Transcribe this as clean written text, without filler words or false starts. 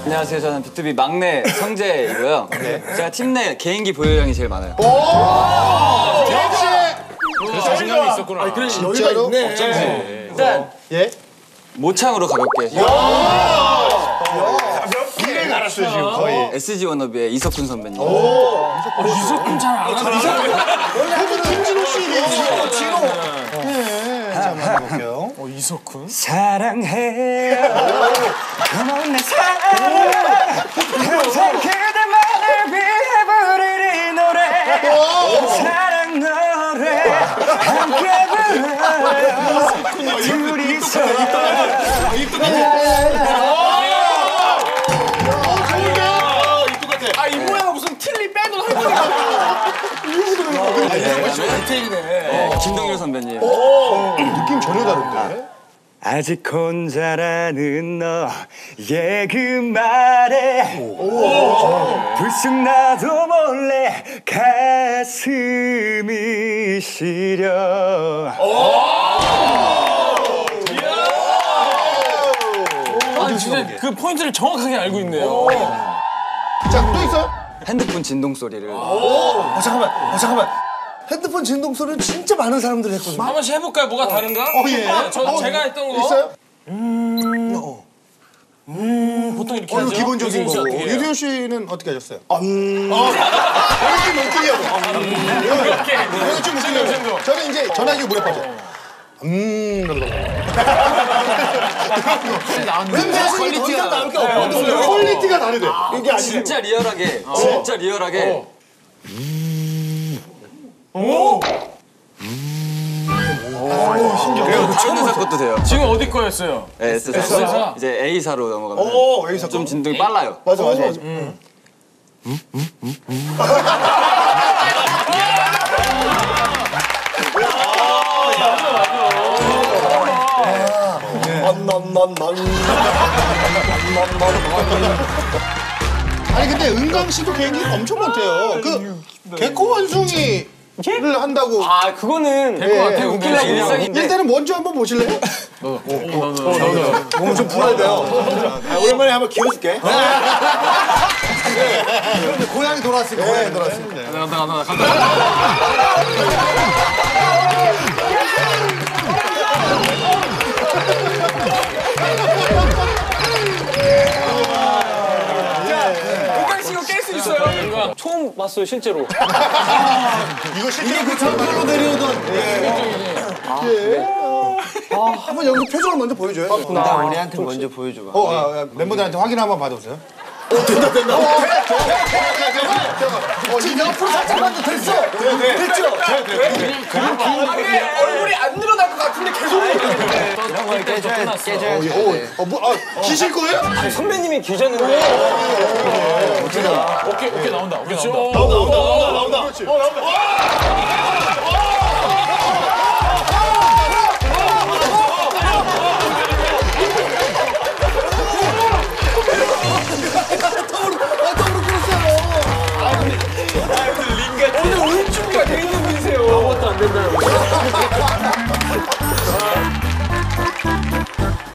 안녕하세요. 저는 B2B 막내 성재이고요. 제가 팀 내 개인기 보유량이 제일 많아요. 그래서 자신감이 있었구나. 그래, 여유가 있네. 어쩐지. 일단 모창으로 가볍게. 비행 알았어요 지금 거의. SG 워너비의 이석훈 선배님. 이석훈 잘 알아. 원래 김진호 씨 얘기죠. 진호. 네. 자, 한번 해볼게요. 이석훈? 사랑해요. 고마운 내 사랑. 항상 그대만을 위해 부르는 이 노래. 사랑 노래. 함께 불러요. 둘이서. 이 모양은 무슨 틀리 빼놓은 할머니가. 디테일이네. 김동률 선배님. 느낌 전혀 다른데? 아직 혼자라는 너의 그 말에 불쑥 나도 몰래 가슴이 시려. 진짜 그 포인트를 정확하게 알고 있네요. 자, 또 있어요? 핸드폰 진동 소리를. 잠깐만. 핸드폰 진동 소리는 진짜 많은 사람들이 했거든요. 한 번씩 해볼까요? 뭐가 다른가? 예. 제가 했던 거. 있어요? 보통 이렇게 하죠. 이거 기본적인 유승윤 씨 거고. 어떻게 해요? 유디오 씨는 어떻게 하셨어요? 이렇게 못 들려고. 이거 좀 웃기려고. 저는 이제 전화기 물에 빠져. 퀄리티가 더 이상 나올 게 없거든요. 퀄리티가 다르대. 이게 아니래. 진짜 리얼하게. 그리고 최은사 것도 돼요. 지금 어디 거였어요? 네, S사. 이제 A사로 넘어가면 A사 좀 진동이 빨라요. 맞아. 아니 근데 은강 씨도 개인기 엄청 못해요. 그 개코 원숭이를 한다고. 아, 그거는 될 것 같아요. 웃길라 일상인데. 일단은 먼저 한번 보실래요? 몸 좀 풀어야 돼요. 오랜만에 한번 기어줄게. 고양이 돌아왔으니까. 고양이 돌아왔으니까. 간다. 은강 씨 이거 깰 수 있어요? 처음 봤어요, 실제로. 이거 실제로 그 전편으로 내려오던. 한번 여기 표정을 먼저 보여줘요. 나 우리한테 먼저 보여줘봐. 멤버들한테 확인 한번 받아보세요. 된다. 지금 옆으로 살짝만 더 됐어. 됐죠? 얼굴이 안 늘어날 것 같은데 계속 이런 걸 깨줘야지. 기실 거예요? 선배님이 기셨는데. 오케이 나온다. 나온다.